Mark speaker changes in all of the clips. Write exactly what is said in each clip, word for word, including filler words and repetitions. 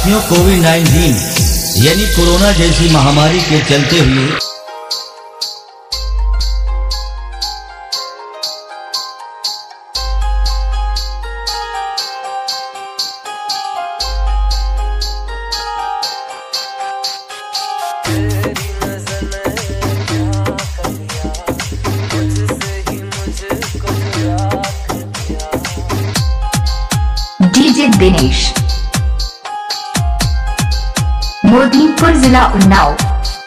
Speaker 1: साथियों, Covid nineteen यानी corona जैसी महामारी के चलते हुए
Speaker 2: डीजे दिनेश, मोदीपुर जिला उन्नाव।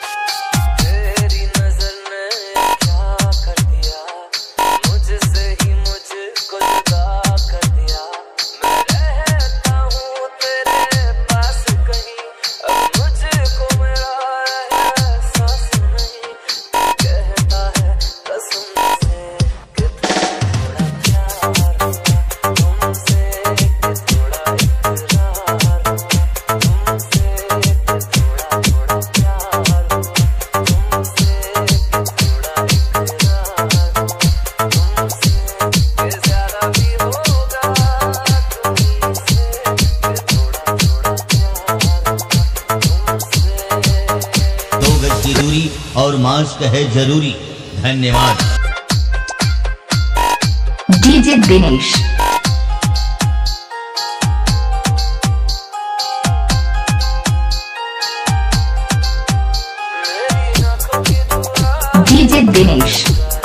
Speaker 1: की दूरी और मास्क है जरूरी। धन्यवाद।
Speaker 2: DJ Dinesh, DJ Dinesh,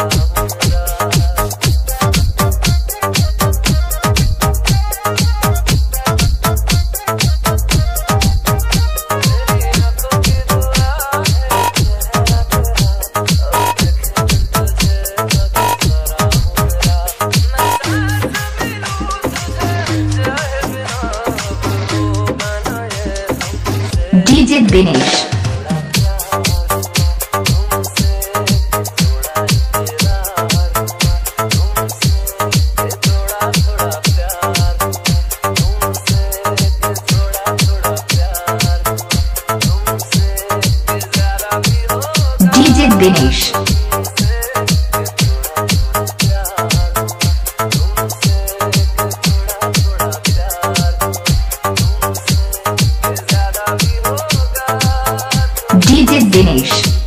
Speaker 2: DJ Dinesh, DJ Dinesh, DJ Dinesh.